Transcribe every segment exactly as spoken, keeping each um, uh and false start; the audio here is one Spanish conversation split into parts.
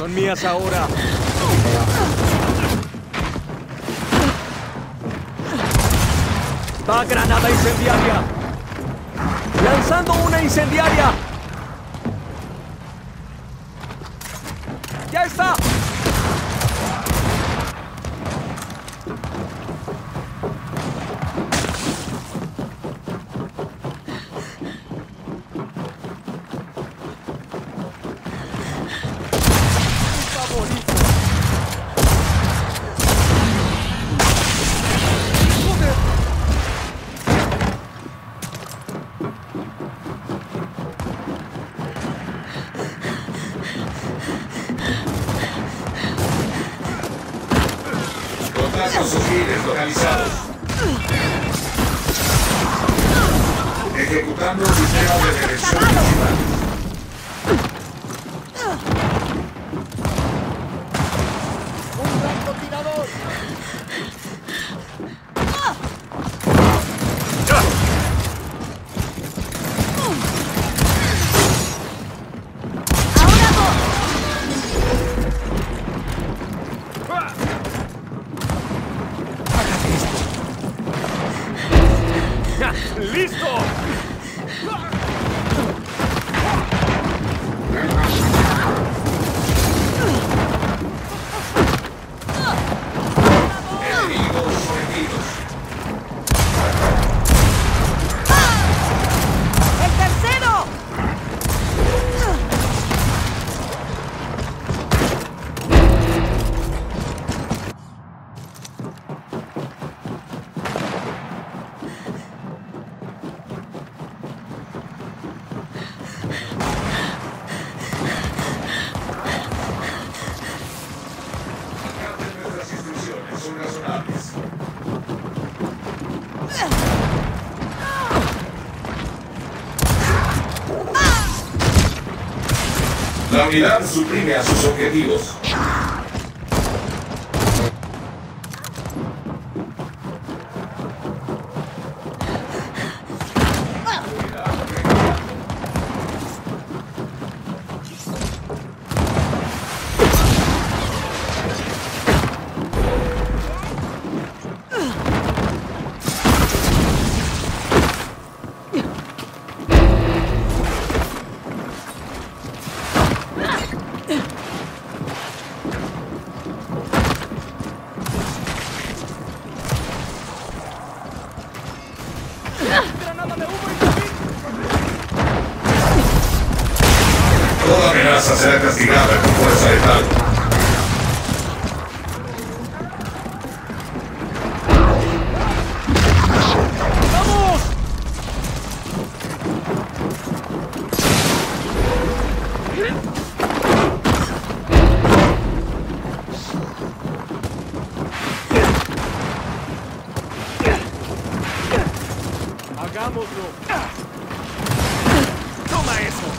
Son mías ahora. Va granada incendiaria. Lanzando una incendiaria. ¡Ya está! Contactos hostiles localizados. Ejecutando sistema de detección principal. ¡Un francotirador! ¡Listo! Enemigos sometidos. ¡El tercero! Nuestras instrucciones son razonables. La unidad suprime a sus objetivos. ¡Granada de humo y fusil! Toda amenaza será castigada con fuerza letal. ¡Vamos! ¡Hagámoslo! ¡Toma eso!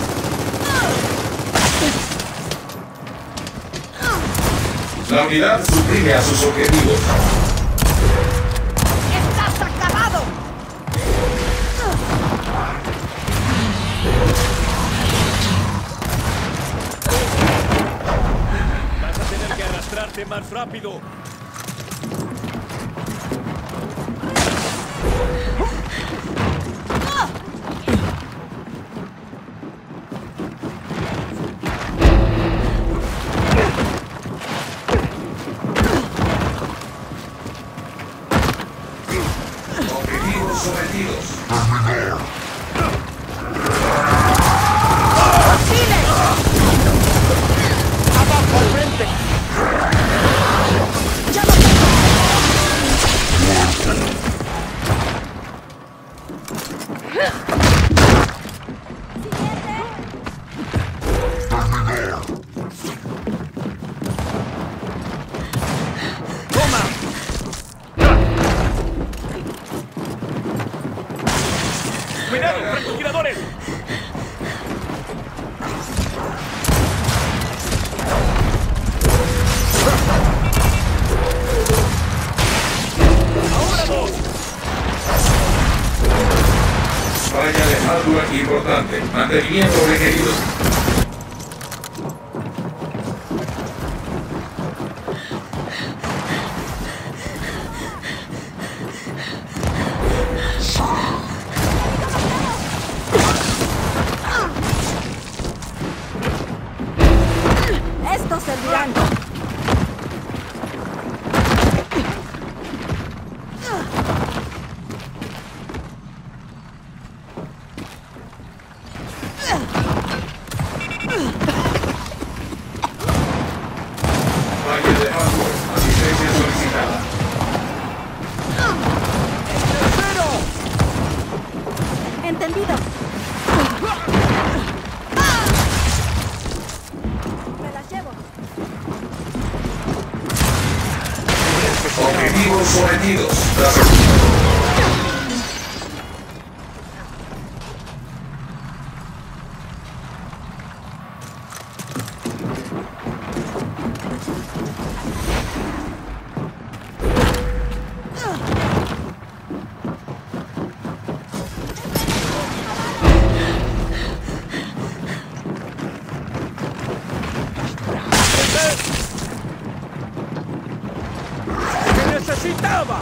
La unidad suprime a sus objetivos. ¡Estás acabado! Vas a tener que arrastrarte más rápido. Objetivos sometidos. ¡Hostiles! ¡Abajo al frente! ¡Ya lo tengo! ¡Toma! ¡Cuidado, francotiradores! ¡Ahora dos! Falla de hardware importante. Mantenimiento requerido. Objetivos sometidos. Las... ¡Que necesitaba!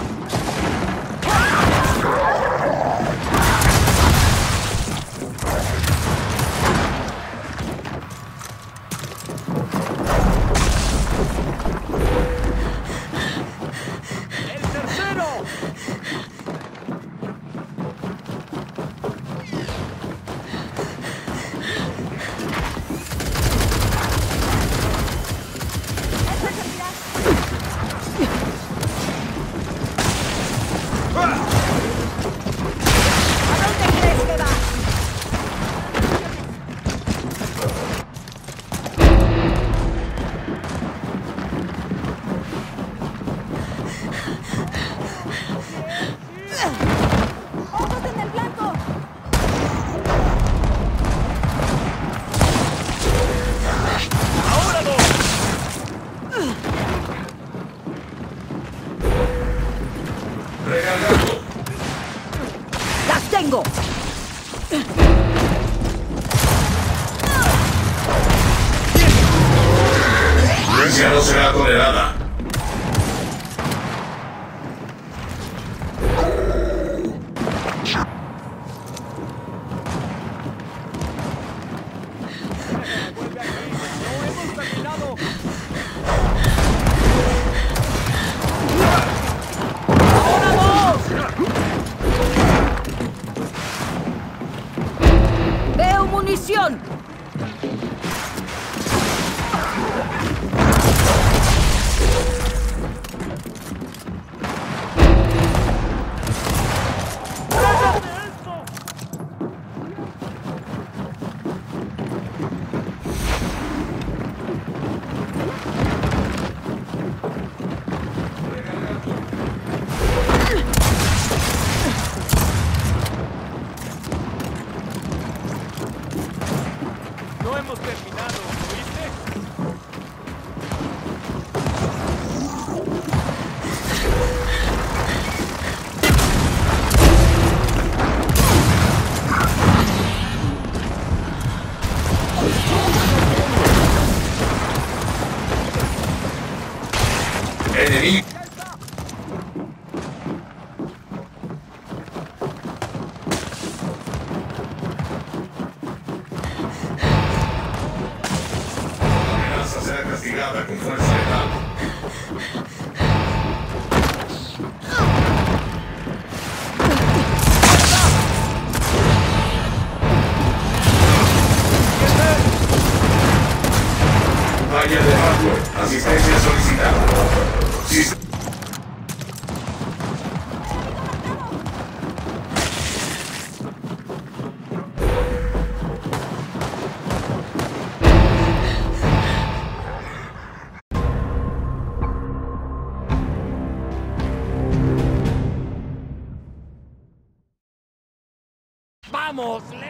¡El tercero! ¿A dónde crees que vas? ¡Ojos en el blanco! ¡Ahora dos! Recargando. ¡Las tengo! Violencia no será tolerada. ¡Vuelve aquí! ¡No hemos terminado! ¡Ahora vos! ¡Veo munición! No hemos terminado, ¿oíste? Enemigo. La amenaza será castigada con fuerza letal. Falla de hardware. Asistencia solicitada. Sis- ¡Vamos!